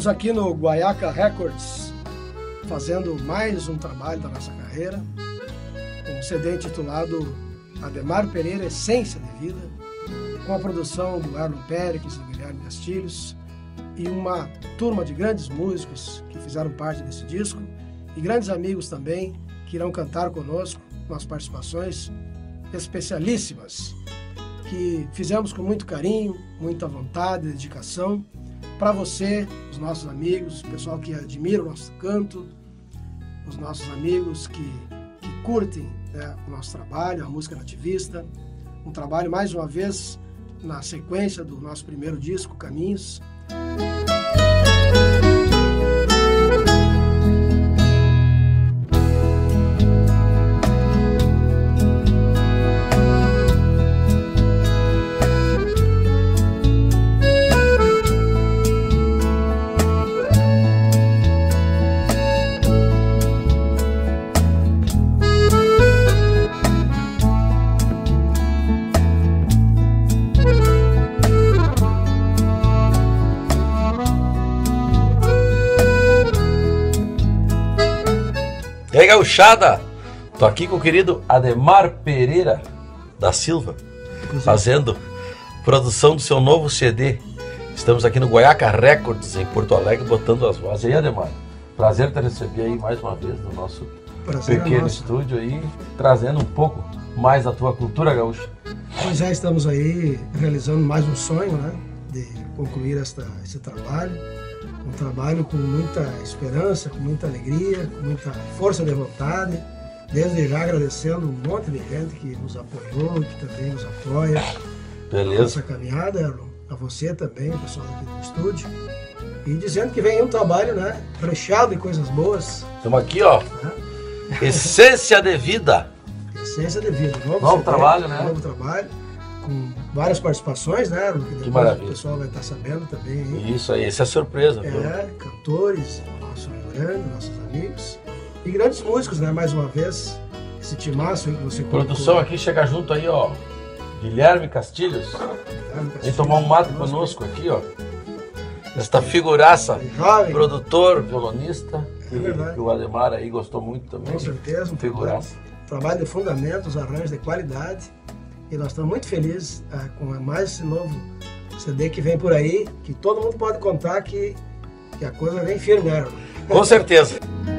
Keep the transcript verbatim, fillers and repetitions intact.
Estamos aqui no Guaiaca Records, fazendo mais um trabalho da nossa carreira, um C D intitulado Ademar Pereira, Essência de Vida, com a produção do Arlon Pérez e do Guilherme Castilhos, e uma turma de grandes músicos que fizeram parte desse disco, e grandes amigos também que irão cantar conosco, com as participações especialíssimas, que fizemos com muito carinho, muita vontade, dedicação, para você, os nossos amigos, o pessoal que admira o nosso canto, os nossos amigos que, que curtem, né, o nosso trabalho, a música nativista, um trabalho, mais uma vez, na sequência do nosso primeiro disco, Caminhos. E aí, gauchada, tô aqui com o querido Ademar Pereira da Silva, fazendo produção do seu novo C D. Estamos aqui no Guaiaca Records, em Porto Alegre, botando as vozes. E aí, Ademar, prazer te receber aí mais uma vez no nosso prazer pequeno estúdio aí, trazendo um pouco mais da tua cultura gaúcha. Pois é, estamos aí realizando mais um sonho, né, de concluir esta, esse trabalho. Um trabalho com muita esperança, com muita alegria, com muita força de vontade. Desde já agradecendo um monte de gente que nos apoiou, que também nos apoia. Beleza. Nessa caminhada, Erlon, a você também, o pessoal aqui do estúdio. E dizendo que vem um trabalho, né, recheado de coisas boas. Estamos aqui, ó. É. Essência de Vida. Essência de Vida. Novo, novo trabalho, né? Novo trabalho. Com várias participações, né? Que, que maravilha. O pessoal vai estar sabendo também. Hein? Isso aí, essa é a surpresa. É, viu? Cantores, nosso Rio Grande, nossos amigos. E grandes músicos, né? Mais uma vez, esse timaço aí que você colocou. Produção aqui chega junto aí, ó. Guilherme Castilhos. Guilherme Castilhos. Vem tomar um mato conosco aqui, ó. Esta figuraça, jovem, produtor, violonista, é que, que o Ademar aí gostou muito também. Com certeza, um figuraça. Trabalho, trabalho de fundamentos, arranjos de qualidade. E nós estamos muito felizes ah, com mais esse novo C D que vem por aí, que todo mundo pode contar que, que a coisa vem firme, né? Com certeza.